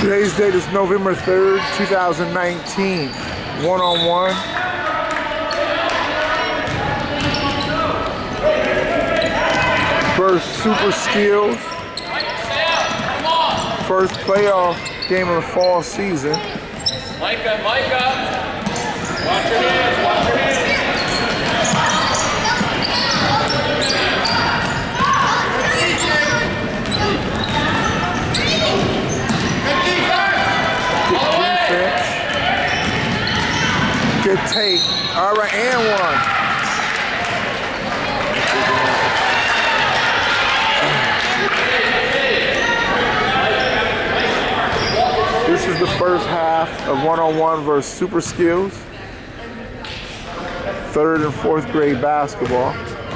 Today's date is November 3rd, 2019. One-on-one. First Super Skills. First playoff game of the fall season. Micah. Watch your hands, watch your hands. Good take. All right, and one. This is the first half of one-on-one versus Super Skills. 3rd and 4th grade basketball.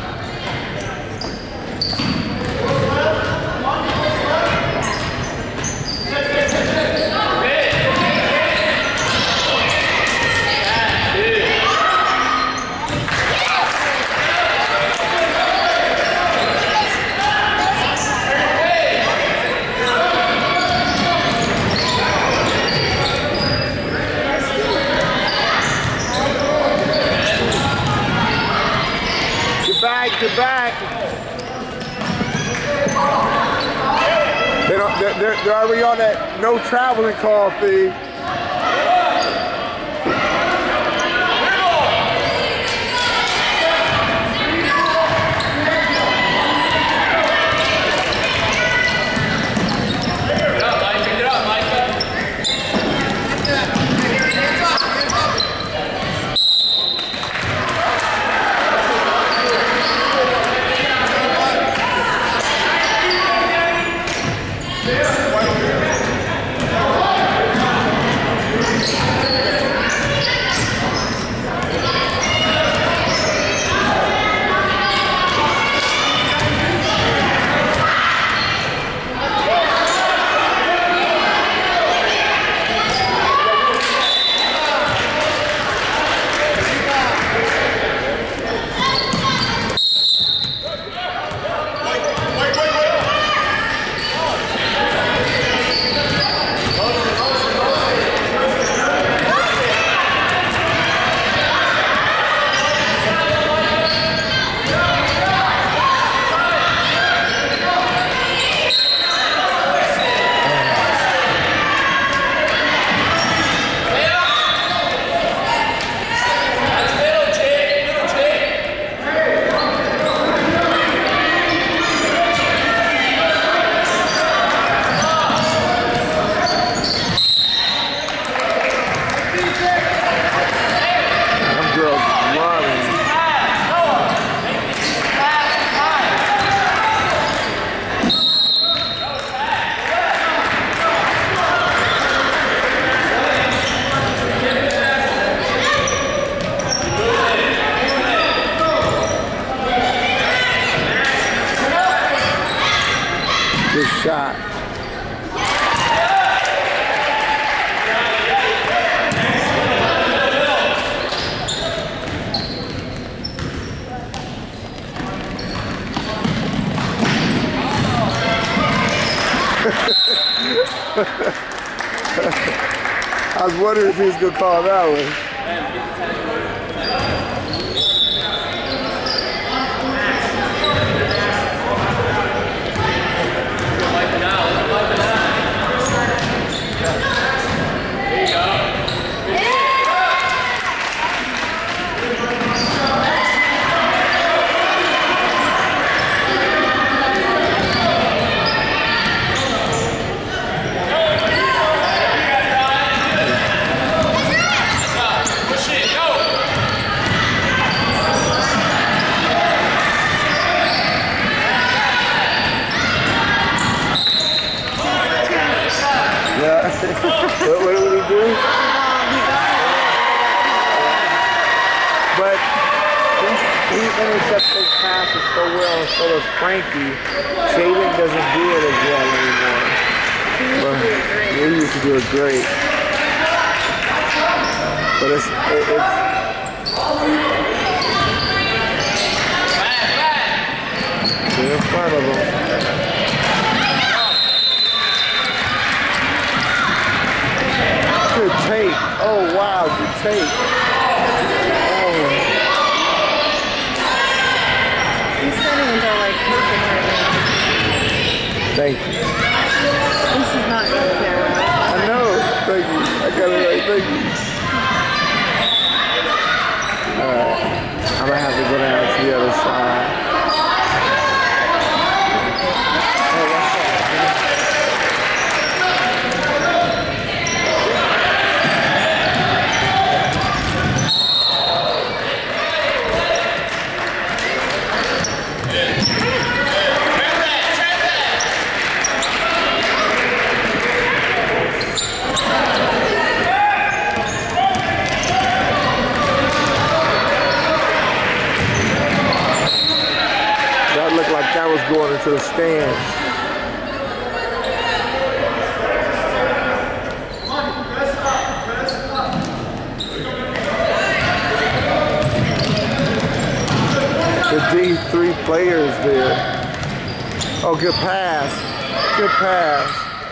Get back. They're already on that no traveling call fee. Good shot. I was wondering if he was going to call that one. What did we do? But he intercepts those passes so well, and so does Frankie. Jaden doesn't do it as well anymore. But he used to do it great. But it's in front of him. take. Oh. These settings are like perfect right now. Thank you. This is not good camera. I know. Thank you. I got it right. Thank you. Alright. I'm gonna have to go down to the other side. That was going into the stands. The D3 players there. Oh, good pass. Good pass.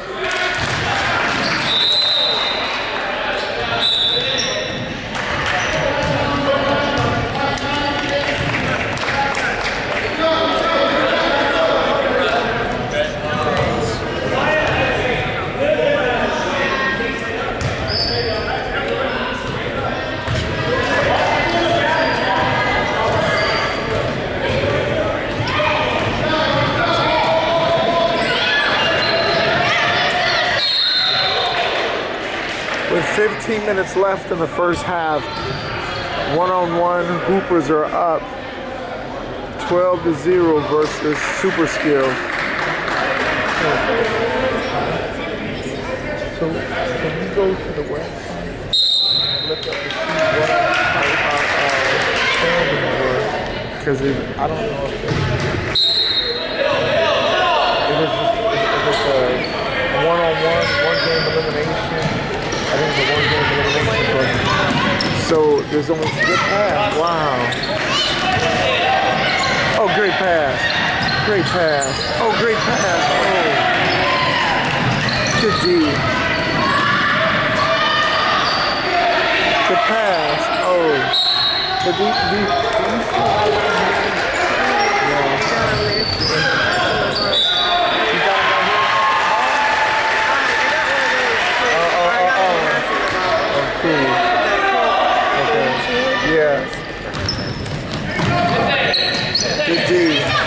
With 15 minutes left in the first half, one-on-one Hoopers are up 12-0 versus Super Skills. So can you go to the website and look up to see what our standings were? Because I don't know if it's a one-on-one, one-game elimination. I think the one game elimination. So there's only good pass. Wow. Oh, great pass. Great pass. Oh, great pass. Oh. Good D. Good pass. Oh. The D. Okay. Yeah. Good D.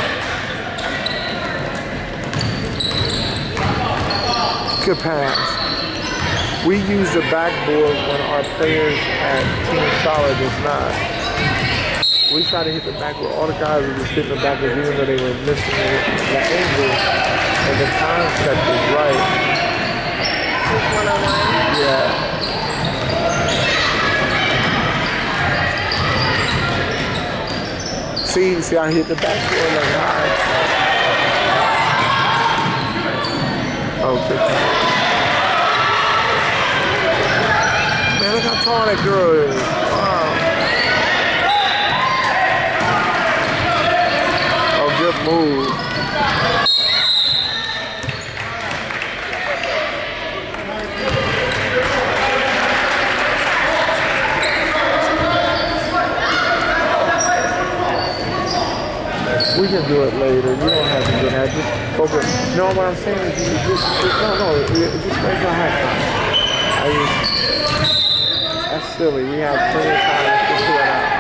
Good pass. We use the backboard when our players at Team Solid is not. We try to hit the backboard. All the guys were just hitting the backboard even though they were missing the angle and the time set was right. Yeah. See, I hit the backboard like high. Oh, good. Man, look how tall that girl is. Wow. Oh, good move. We can do it later. You don't have to do that. Just focus. No, what I'm saying is you just make your hat. That's silly. We have plenty of time to figure it out.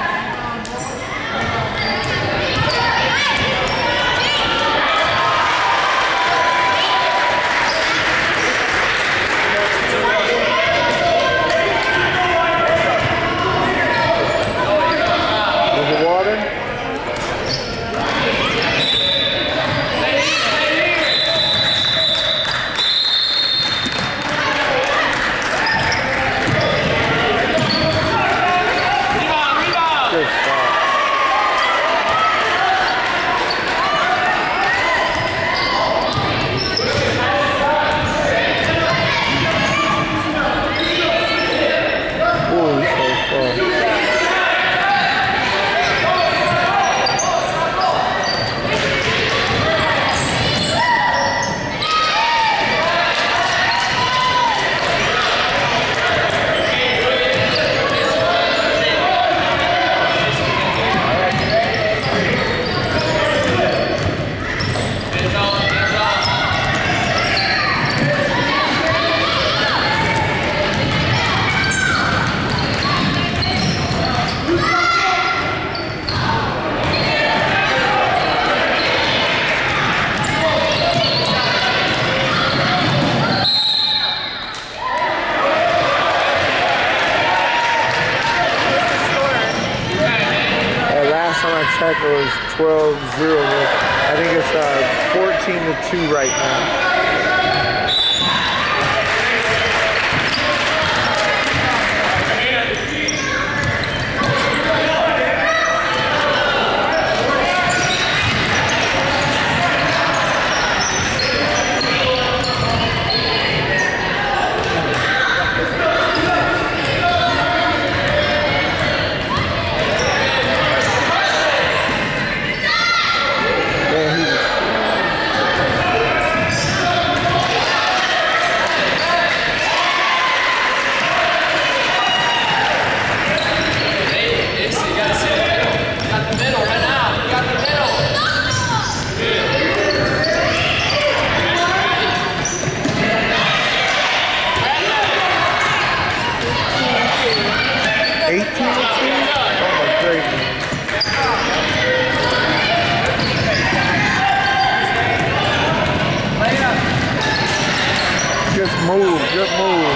it's 12-0. I think it's 14-2 right now. Just move.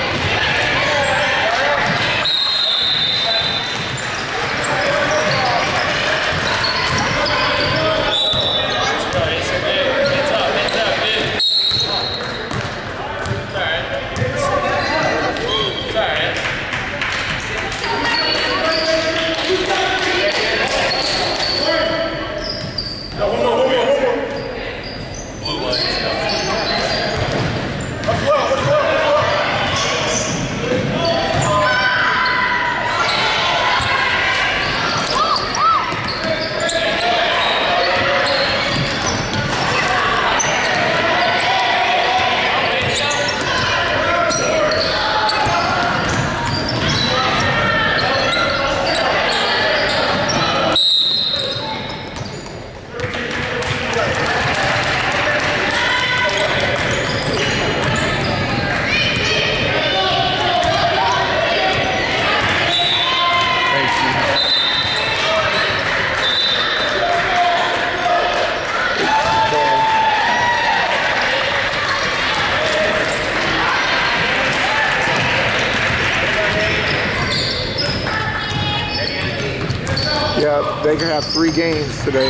Yeah, they could have 3 games today.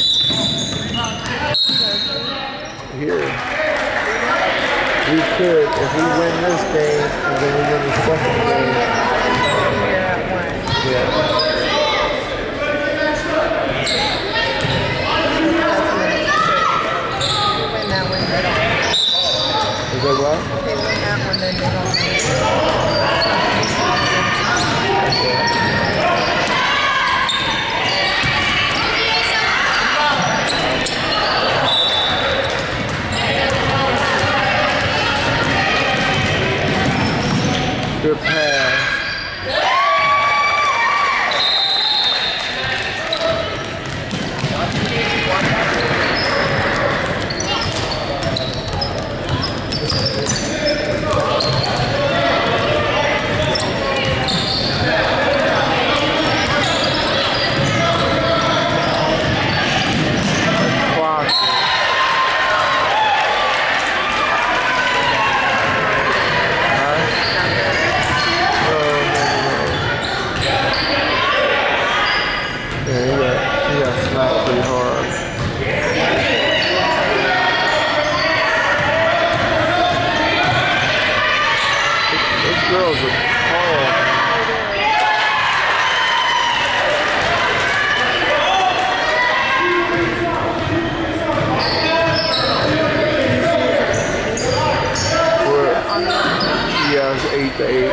Here. We could, if we win this game, and then we win the second game. Yeah. Is that what? If they win that one, then they don't. Good pass. Girls are tall. Yeah, it's 8-8.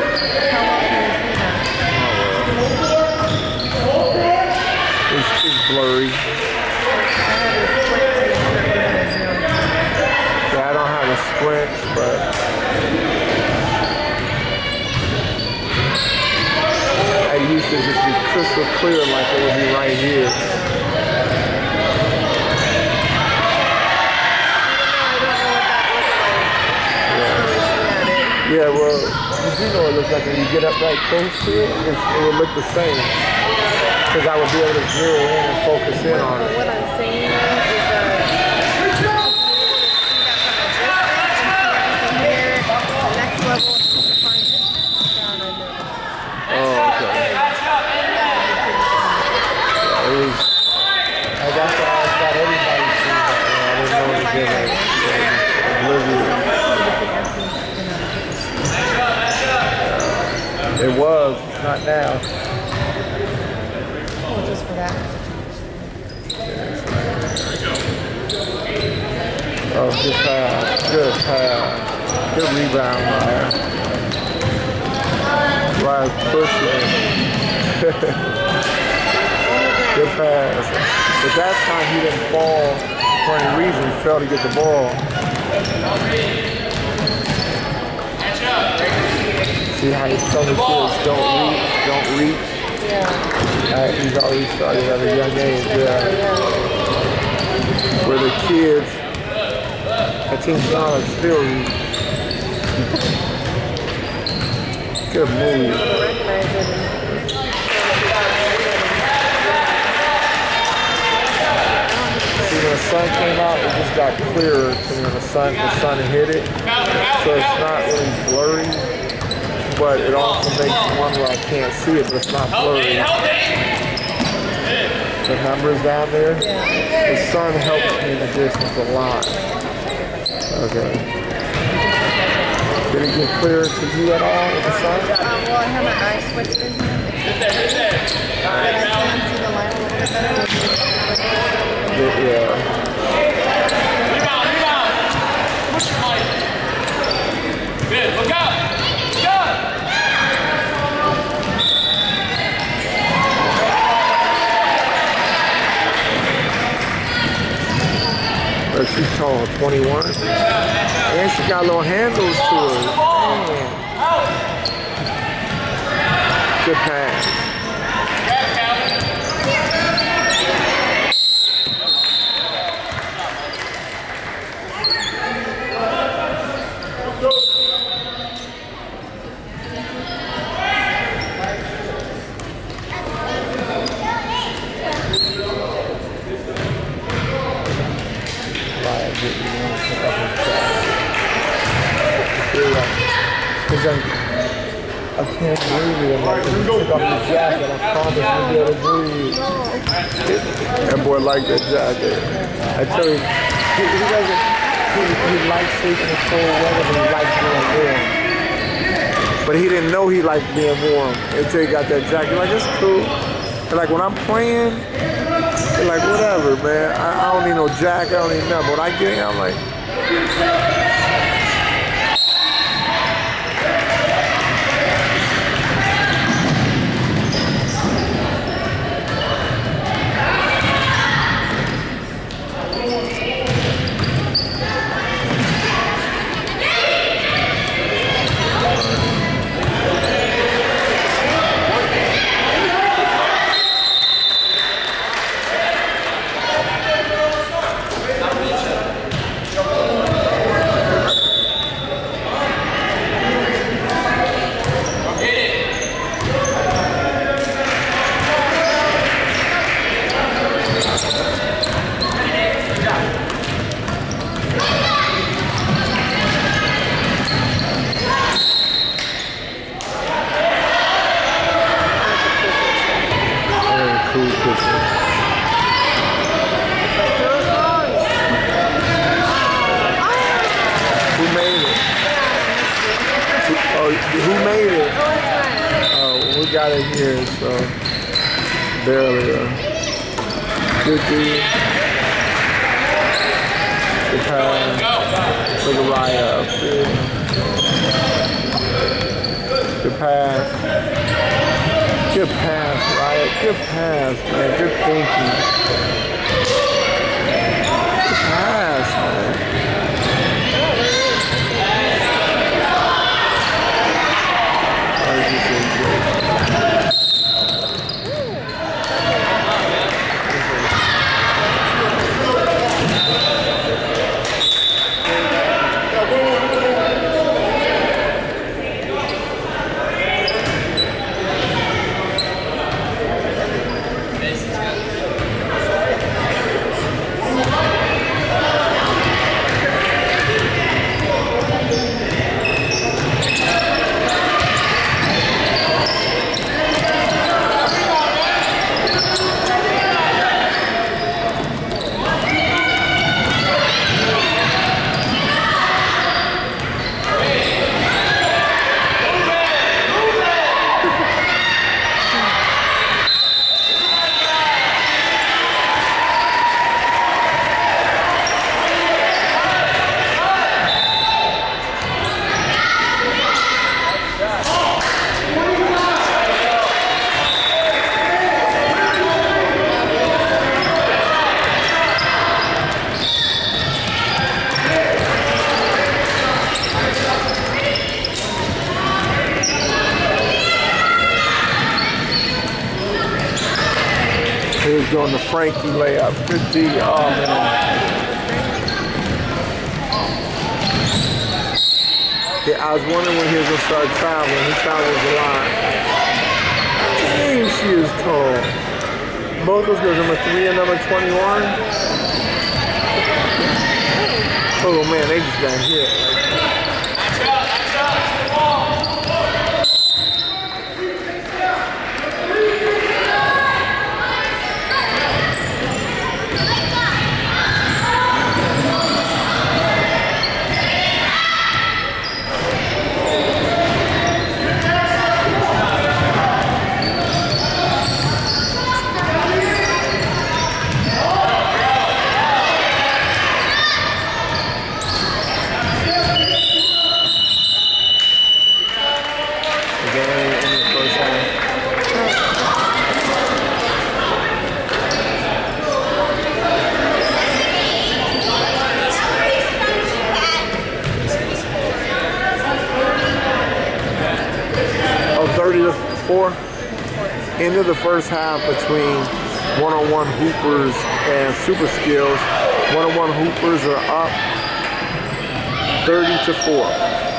It's blurry. Yeah, I don't have a squint, but I used to just be crystal clear like it would be right here. Yeah, well, you do know what it looks like when you get up right close to it, it would look the same. Because I would be able to zero in and focus in on it. What I'm saying is that if you're able to see that from a distance and see everything here, the next level is to find distance down under the Oh, okay. Yeah, it was not now. Oh, just for that. Oh, good pass. Good pass. Good rebound, Ryan. Ryan's pushing it. Good pass. But that time he didn't fall for any reason. He fell to get the ball. See how he's telling the kids don't reach. Yeah. He's already started at a young age. Yeah. Where the kids at Team Charlotte still reach. Good move. See, when the sun came out, it just got clearer to me when the sun hit it. So it's not really blurry, but it also makes one where I can't see it, but it's not blurry. The numbers down there, the sun helps me in the distance a lot. Okay. Did it get clearer to you at all with the sun? Well, I have my eyes switched in here. But I can see the light a little bit better. Yeah. Rebound. Push your mic. Good. Look out. Good. But she's tall, 21. And she got little handles to her. Man. Good pass. I can't breathe. I'm like, took off the jacket. I promise you'll be able to breathe. That boy liked that jacket. I tell you, he likes sleeping in cold weather, but he likes being warm. But he didn't know he liked being warm until he got that jacket. Like, it's cool. And like, when I'm playing, like, whatever, man. I don't need no jacket. I don't need nothing. But when I get in, I'm like, who made it? Oh, we got it here, so barely. Good dude. Good pass. Look at Raya up there. Good pass. Good pass, Raya. Good pass, man. Good thinking. Good pass, man. doing the Frankie layup. Good D. Oh, man. Yeah, I was wondering when he was going to start traveling. He travels a lot. Dang, she is tall. Both those girls, number 3 and number 21. Oh, man, they just got hit. Into the first half between one-on-one hoopers and super skills. One-on-one hoopers are up 30-4.